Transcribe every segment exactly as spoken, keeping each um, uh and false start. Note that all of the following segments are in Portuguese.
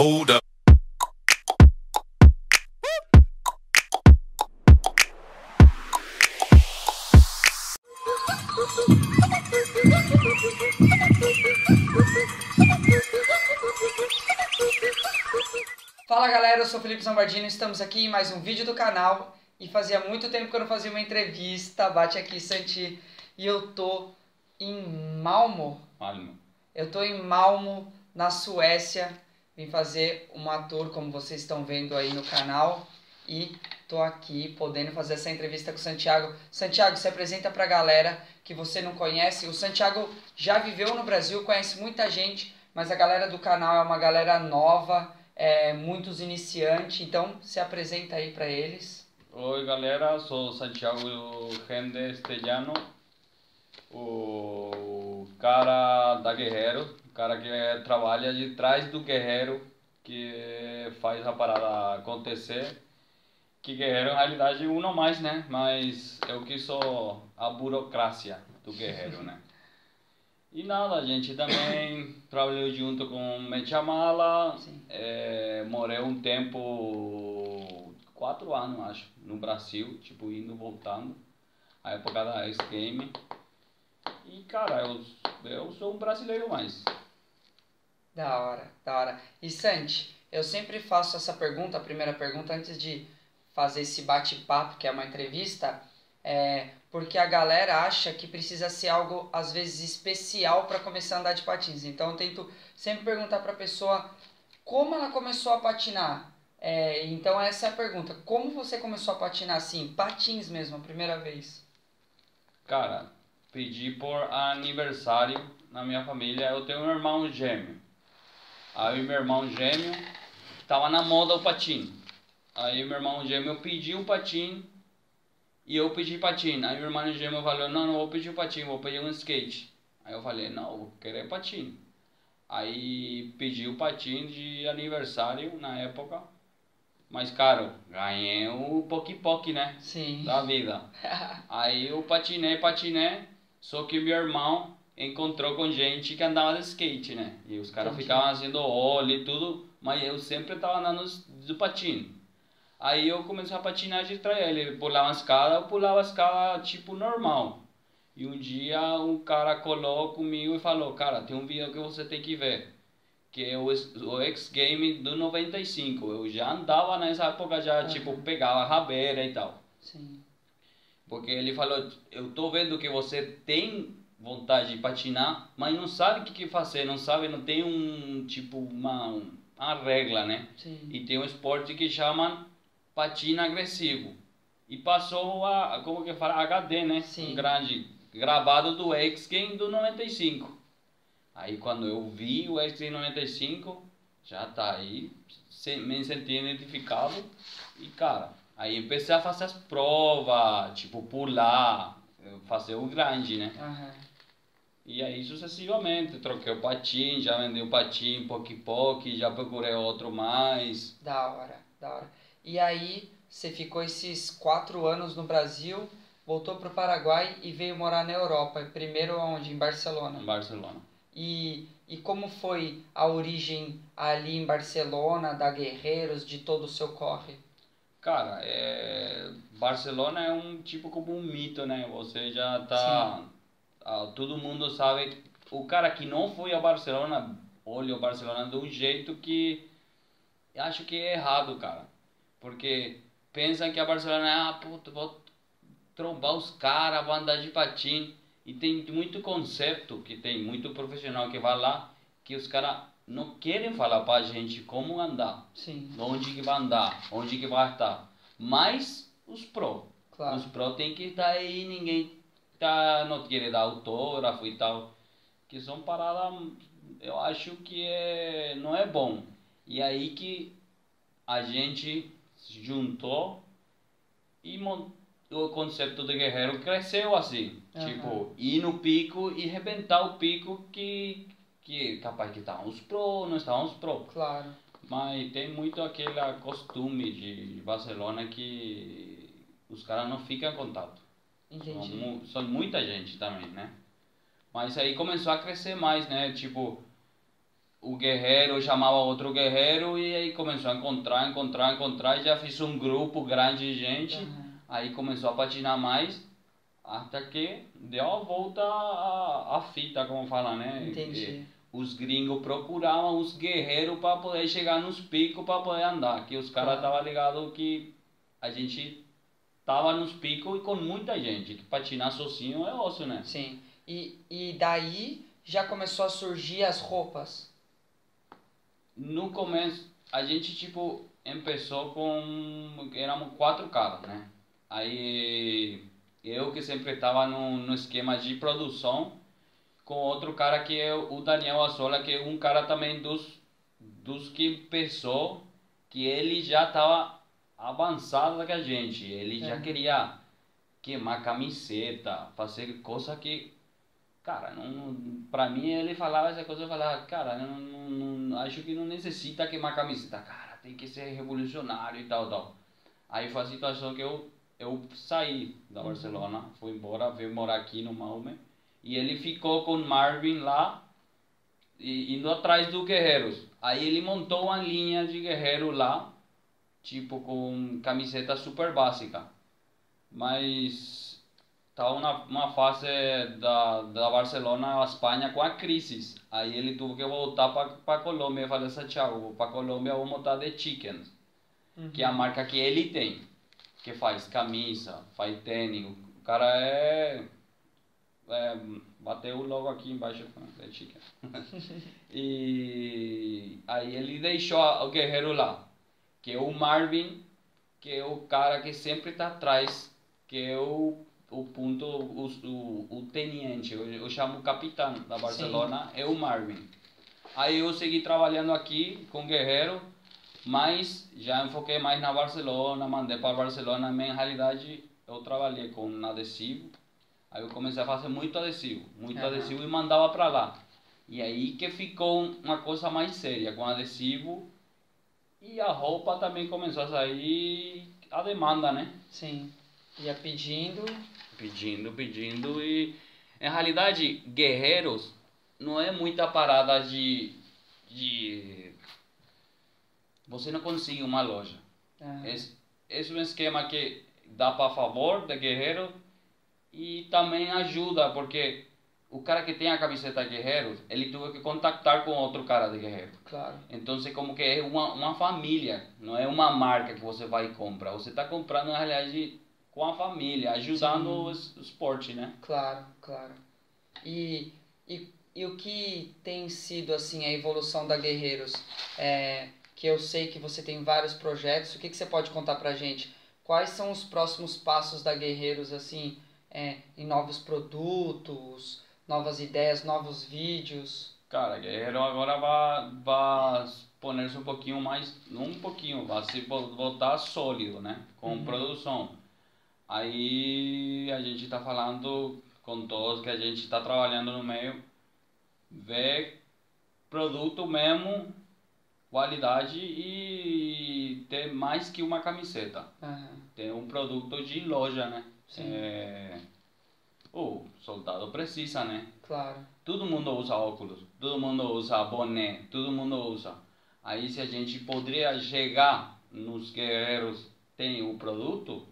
hold up. Fala galera, eu sou o Felipe Zambardino, estamos aqui em mais um vídeo do canal e fazia muito tempo que eu não fazia uma entrevista. Bate aqui, Santi, e eu tô em Malmo. Malmo. Eu tô em Malmo, na Suécia. Vim fazer uma tour, como vocês estão vendo aí no canal, e tô aqui podendo fazer essa entrevista com o Santiago. Santiago, se apresenta pra galera que você não conhece. O Santiago já viveu no Brasil, conhece muita gente, mas a galera do canal é uma galera nova. É, muitos iniciantes, então se apresenta aí para eles. Oi galera, sou Santiago Rende Estellano, o cara da Guerreiro, o cara que trabalha de trás do Guerreiro, que faz a parada acontecer. Que Guerreiro na realidade é um a mais, né? Mas eu que sou a burocracia do Guerreiro, né? E nada, a gente também trabalhou junto com Mechamala, é, morei um tempo, quatro anos acho, no Brasil, tipo indo e voltando, a época da X-Game. E cara, eu, eu sou um brasileiro mais. Da hora, da hora. E Santi, eu sempre faço essa pergunta, a primeira pergunta, antes de fazer esse bate-papo, que é uma entrevista, é, porque a galera acha que precisa ser algo, às vezes, especial para começar a andar de patins. Então eu tento sempre perguntar para a pessoa como ela começou a patinar. É, então essa é a pergunta. Como você começou a patinar assim, patins mesmo, a primeira vez? Cara, pedi por aniversário na minha família. Eu tenho um irmão gêmeo. Aí meu irmão gêmeo tava na moda o patim. Aí meu irmão gêmeo pediu um patim e eu pedi patim. Aí meu irmão gêmeo falou, não, não vou pedir um patim, vou pedir um skate. Aí eu falei, não, vou querer patim. Aí pedi o patim de aniversário na época. Mas, cara, ganhei o poque-poque, né? Sim. Da vida. Aí eu patinei, patinei. Só que meu irmão encontrou com gente que andava de skate, né? E os caras ficavam fazendo ollie e tudo. Mas eu sempre tava andando do patim. Aí eu comecei a patinar de trás. Ele pulava a escada, eu pulava a escada tipo normal. E um dia um cara colou comigo e falou, cara, tem um vídeo que você tem que ver. Que é o, o X-Game do noventa e cinco. Eu já andava nessa época, já uhum. tipo, pegava rabeira e tal. Sim. Porque ele falou, eu tô vendo que você tem vontade de patinar, mas não sabe o que, que fazer, não sabe, não tem um, tipo, uma, uma regra, né? Sim. E tem um esporte que chama patina agressivo. E passou a, como que fala, H D, né? Sim. Um grande, gravado do X-Game do noventa e cinco. Aí quando eu vi o X noventa e cinco, já tá aí, me senti identificado. E cara, aí comecei a fazer as provas, tipo pular, fazer o grande, né? Uhum. E aí sucessivamente, troquei o patim, já vendi o patim, pouco já procurei outro mais. Da hora, da hora. E aí, você ficou esses quatro anos no Brasil, voltou pro Paraguai e veio morar na Europa. Primeiro onde? Em Barcelona? Em Barcelona. E, e como foi a origem ali em Barcelona, da Guerreiros, de todo o seu corre? Cara, é... Barcelona é um tipo como um mito, né? Você já tá... Ah, todo mundo sabe... O cara que não foi a Barcelona, olha o Barcelona de um jeito que... Eu acho que é errado, cara. Porque pensam que a Barcelona é... Ah, puta, vou trombar os caras, vou andar de patins. E tem muito conceito, que tem muito profissional que vai lá, que os caras não querem falar pra gente como andar. Sim. Onde que vai andar, onde que vai estar. Mas os pró. Claro. Os pró tem que estar aí, ninguém tá, não quer dar autógrafo e tal. Que são paradas, eu acho que é, não é bom. E aí que a gente se juntou e montou. O conceito de guerreiro cresceu assim, uhum. Tipo, ir no pico e rebentar o pico que, que capaz que estavam os pro, não estavam os pro. Claro. Mas tem muito aquele costume de Barcelona que os caras não ficam em contato. Entendi. São, são muita gente também, né? Mas aí começou a crescer mais, né? Tipo, o guerreiro chamava outro guerreiro e aí começou a encontrar, encontrar, encontrar, e já fiz um grupo grande de gente, Uhum. aí começou a patinar mais, até que deu a volta a, a fita, como fala, né? Entendi. E os gringos procuravam os guerreiros para poder chegar nos picos para poder andar, que os caras estavam Claro. ligados que a gente tava nos picos e com muita gente, que patinar sozinho é osso, né? Sim. E, e daí já começou a surgir as roupas. No começo, a gente, tipo, começou com... éramos quatro caras, né? Aí, eu que sempre estava no, no esquema de produção, com outro cara que é o Daniel Assola, que é um cara também dos, dos que pensou que ele já estava avançado que a gente. Ele já Uhum. queria queimar camiseta, fazer coisa que... Cara, não, pra mim ele falava essa coisa, eu falava, cara, não, não, não- acho que não necessita queimar camiseta, cara, tem que ser revolucionário e tal, tal. Aí foi a situação que eu, eu saí da Uhum. Barcelona, fui embora, veio morar aqui no Malme, e ele ficou com Marvin lá, e, indo atrás do Guerreiros. Aí ele montou uma linha de guerreiro lá, tipo com camiseta super básica, mas estava na uma fase da, da Barcelona, a Espanha, com a crise. Aí ele teve que voltar para a Colômbia. Eu falei, Santiago, vou para a Colômbia, vou montar The Chicken, que é a Uhum. marca que ele tem, que faz camisa, faz tênis. O cara é, é bateu logo aqui embaixo, The Chicken. E aí ele deixou o guerreiro lá, que é o Marvin, que é o cara que sempre está atrás, que é o, o ponto, o, o, o teniente, eu, eu chamo o capitão da Sim. Barcelona, é o Marvin. Aí eu segui trabalhando aqui com o Guerreiro, mas já enfoquei mais na Barcelona, mandei para Barcelona, mas em realidade eu trabalhei com adesivo, aí eu comecei a fazer muito adesivo, muito Aham. adesivo e mandava para lá. E aí que ficou uma coisa mais séria, com adesivo, e a roupa também começou a sair a demanda, né? Sim. Ia pedindo. Pedindo, pedindo e... Em realidade, Guerreiros não é muita parada de... de... Você não consegue uma loja. Aham. Esse, esse é um esquema que dá para favor de Guerreiro e também ajuda, porque o cara que tem a camiseta Guerreiros, ele teve que contactar com outro cara de Guerreiro. Claro. Então, como que é uma, uma família, não é uma marca que você vai e compra. Você está comprando, na realidade, com a família, ajudando o, Sim. es- o esporte, né? Claro, claro. E, e, e o que tem sido assim a evolução da Guerreiros? É, que eu sei que você tem vários projetos. O que, que você pode contar pra gente? Quais são os próximos passos da Guerreiros assim, é, em novos produtos, novas ideias, novos vídeos? Cara, Guerreiro agora vai, vai poner-se um pouquinho mais, não um pouquinho, vai se vo- voltar sólido, né? Com Uhum. produção. Aí a gente está falando com todos que a gente está trabalhando no meio, ver produto mesmo, qualidade e ter mais que uma camiseta. Aham. Ter um produto de loja, né? Sim, É... O soldado precisa, né? claro. Todo mundo usa óculos, todo mundo usa boné, todo mundo usa. Aí se a gente poderia chegar nos guerreiros tem o produto,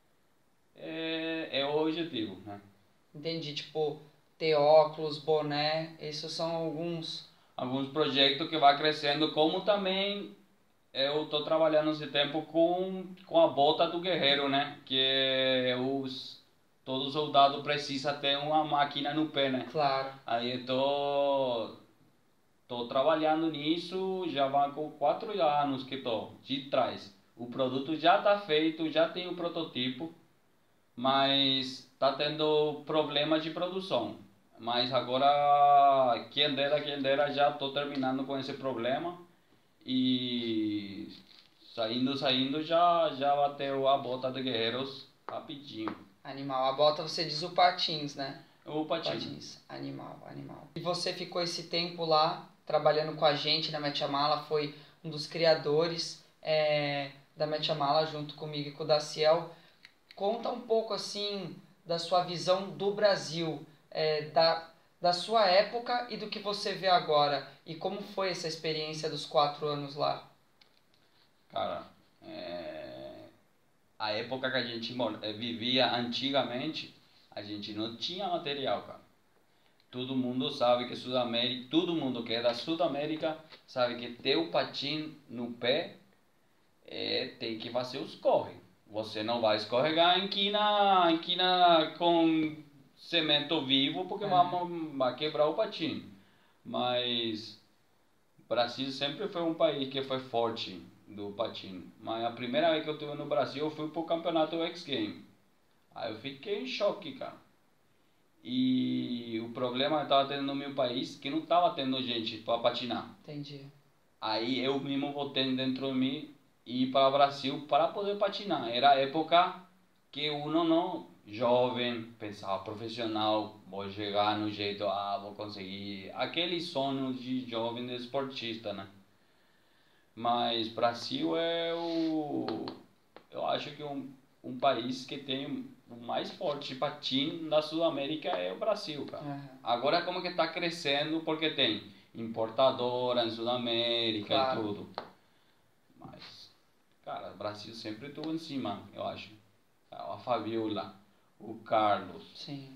é, é o objetivo, né? Entendi. Tipo, ter óculos, boné, esses são alguns. Alguns projetos que vai crescendo, como também eu estou trabalhando esse tempo com, com a bota do guerreiro, né? Que é os, todo soldado precisa ter uma máquina no pé, né? Claro. Aí eu tô, tô trabalhando nisso, já vai com quatro anos que tô de trás. O produto já está feito, já tem o prototipo, mas está tendo problema de produção. Mas agora, quem dera, quem dera, já estou terminando com esse problema e saindo, saindo, já, já bateu a bota de guerreiros rapidinho. Animal. A bota você diz o patins, né? O patinho. Patins. Animal, animal. E você ficou esse tempo lá trabalhando com a gente na Metiamala, foi um dos criadores é, da Metiamala junto comigo e com o Daciel. Conta um pouco assim da sua visão do Brasil, é, da, da sua época e do que você vê agora. E como foi essa experiência dos quatro anos lá? Cara, é... a época que a gente mor- eh, vivia antigamente, a gente não tinha material, cara. Todo mundo sabe que Sudamérica, todo mundo que é da Sudamérica sabe que ter o patim no pé é, tem que fazer os corre. Você não vai escorregar em quina, em quina com cimento vivo porque É. vai, vai quebrar o patim. Mas o Brasil sempre foi um país que foi forte do patim. Mas a primeira vez que eu estive no Brasil, eu fui pro campeonato X Games. Aí eu fiquei em choque, cara. E o problema que eu estava tendo no meu país que não estava tendo gente para patinar. Entendi. Aí eu mesmo voltei dentro de mim e ir para o Brasil para poder patinar. Era a época que uno não, jovem, pensava profissional, vou chegar no jeito, ah, vou conseguir. Aquele sonho de jovem de esportista, né? Mas Brasil é o, eu acho que um, um país que tem o mais forte patim da Sudamérica é o Brasil, cara. Uhum. Agora como que está crescendo porque tem importadora em Sudamérica Claro. e tudo. Mas, cara, o Brasil sempre estuvo em cima, eu acho. A Fabiola, o Carlos, Sim.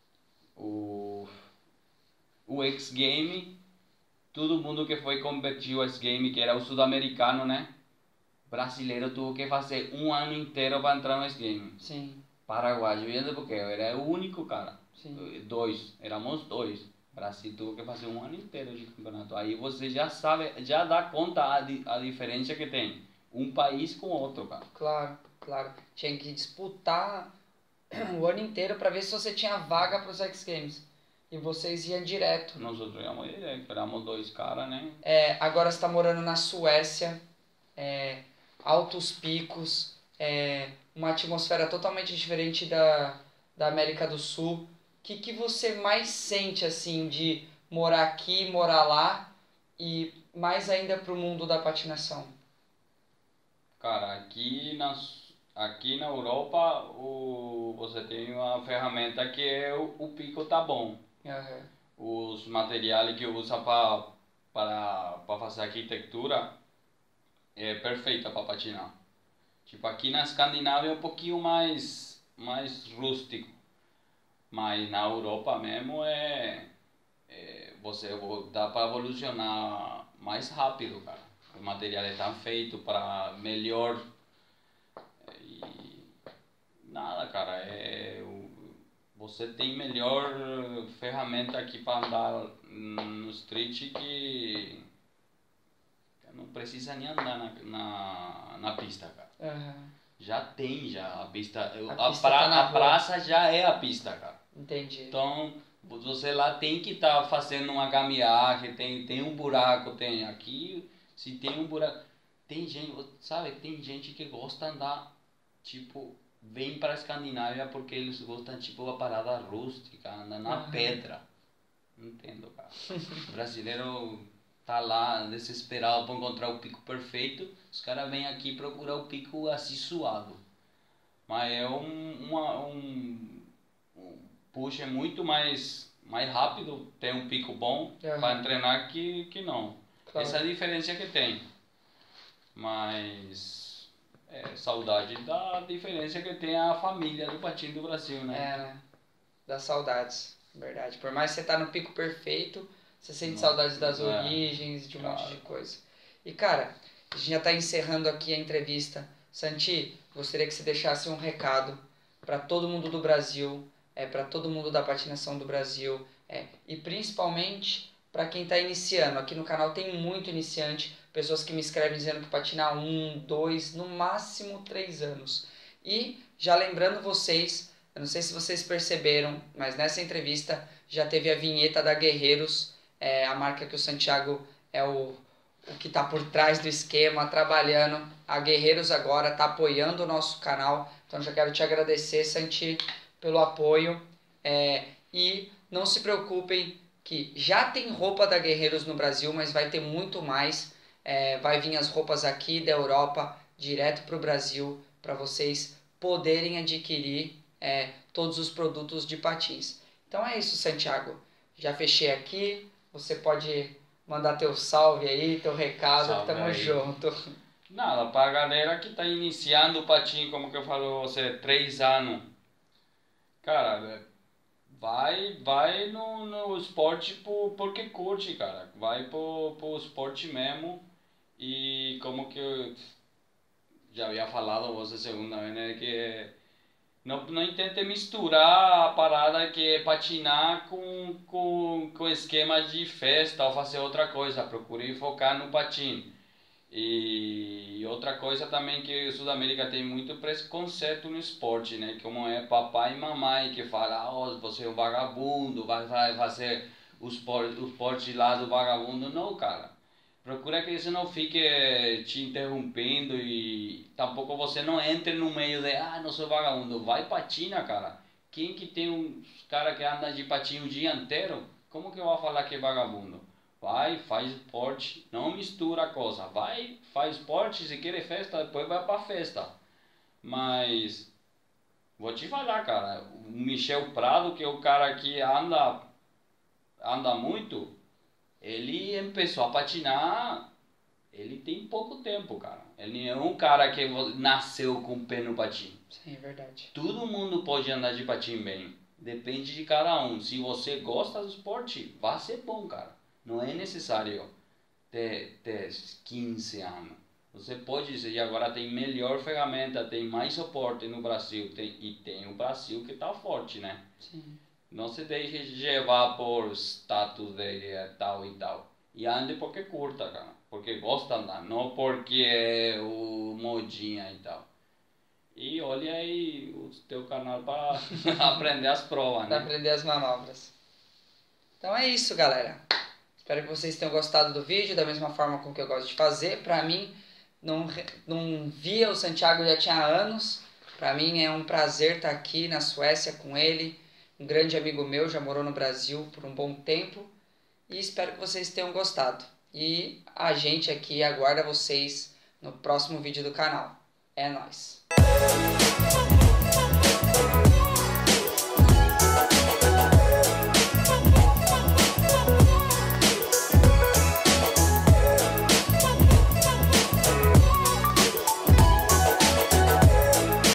o, o X Game, todo mundo que foi competir o X Game, que era o sul-americano, né? Brasileiro teve que fazer um ano inteiro para entrar no X Game. Sim. Paraguaio, viendo porque eu era o único cara. Sim. Dois, éramos dois. Brasil teve que fazer um ano inteiro de campeonato. Aí você já sabe, já dá conta a, di, a diferença que tem um país com outro, cara. Claro, claro. Tinha que disputar o ano inteiro para ver se você tinha vaga para os X Games. E vocês iam direto. Nós outros íamos direto, éramos dois caras, né? É, agora você está morando na Suécia, é, altos picos, é, uma atmosfera totalmente diferente da, da América do Sul. O que, que você mais sente assim de morar aqui, morar lá e mais ainda para o mundo da patinação? Cara, aqui na, aqui na Europa o, você tem uma ferramenta que é o, o pico tá bom. Uhum. Os materiais que usa para para para fazer arquitetura é perfeita para patinar. Tipo aqui na Escandinávia é um pouquinho mais mais rústico, mas na Europa mesmo é, é você dá para evolucionar mais rápido, cara. Os materiais estão feitos para melhor e nada, cara, é você tem melhor ferramenta aqui para andar no street que não precisa nem andar na, na, na pista, cara. Uhum. Já tem já a pista, A, a, pista pra, tá na a rua. praça já é a pista, cara. Entendi. Então você lá tem que estar tá fazendo uma gambiarra, tem tem um buraco, tem aqui, se tem um buraco, tem gente, sabe, tem gente que gosta de andar tipo vem para a Escandinávia porque eles gostam tipo a parada rústica, anda na Uhum. pedra. Entendo, cara. O brasileiro tá lá desesperado para encontrar o pico perfeito, os caras vêm aqui procurar o pico assim suave. Mas é um, uma, um, um puxa é muito mais, mais rápido ter um pico bom Uhum. para treinar que, que não. Claro. Essa é a diferença que tem. Mas é saudade da diferença que tem a família do patinho do Brasil, né? É, né? Dá saudades, verdade. Por mais que você tá no pico perfeito, você sente Não. saudades das É. origens, de um monte Claro. de coisa. E, cara, a gente já tá encerrando aqui a entrevista. Santi, gostaria que você deixasse um recado para todo mundo do Brasil, é, para todo mundo da patinação do Brasil, é, e principalmente para quem está iniciando. Aqui no canal tem muito iniciante, pessoas que me escrevem dizendo que patina um, dois, no máximo três anos. E já lembrando vocês, eu não sei se vocês perceberam, mas nessa entrevista já teve a vinheta da Guerreiros, é, a marca que o Santiago é o, o que está por trás do esquema, trabalhando. A Guerreiros agora está apoiando o nosso canal, então já quero te agradecer, Santi, pelo apoio. É, e não se preocupem que já tem roupa da Guerreiros no Brasil, mas vai ter muito mais. É, vai vir as roupas aqui da Europa direto para o Brasil para vocês poderem adquirir é, todos os produtos de patins. Então é isso, Santiago. já fechei aqui. Você pode mandar teu salve aí, teu recado, Salve que tamo aí. junto. Nada, para a galera que está iniciando o patins, como que eu falo, você, três anos. Cara, vai, vai no, no esporte por, porque curte, cara. Vai pro, pro esporte mesmo. E como que eu já havia falado a você segunda vez, né? Que não, não tente misturar a parada que é patinar com, com, com esquema de festa ou fazer outra coisa. Procure focar no patim. E outra coisa também que o Sudamérica tem muito preconceito no esporte, né? Como é papai e mamãe que fala, oh, você é um vagabundo, vai fazer o esporte, o esporte lá do vagabundo. Não, cara. Procura que você não fique te interrompendo e tampouco você não entre no meio de, ah, não sou vagabundo. Vai patina, cara. Quem que tem um cara que anda de patinho o dia inteiro? Como que eu vou falar que é vagabundo? Vai, faz esporte, não mistura a coisa. Vai, faz esporte, se quer festa, depois vai pra festa. Mas, vou te falar, cara, o Michel Prado, que é o cara que anda, anda muito, ele começou a patinar, ele tem pouco tempo, cara. Ele é um cara que nasceu com o pé no patim. Sim, é verdade. Todo mundo pode andar de patim bem, depende de cada um. Se você gosta do esporte, vai ser bom, cara. Não é necessário ter, ter quinze anos. Você pode dizer, e agora tem melhor ferramenta, tem mais suporte no Brasil, tem, e tem o Brasil que está forte, né? Sim. Não se deixe levar por status de tal e tal. E ande porque curta, cara. Porque gosta de andar, não porque é o modinha e tal. E olha aí o teu canal para aprender as provas, Pra né? aprender as manobras. Então é isso, galera. Espero que vocês tenham gostado do vídeo, da mesma forma com que eu gosto de fazer. Pra mim, não, não via o Santiago já tinha anos. Pra mim é um prazer estar aqui na Suécia com ele. Um grande amigo meu, já morou no Brasil por um bom tempo. E espero que vocês tenham gostado. E a gente aqui aguarda vocês no próximo vídeo do canal. É nóis!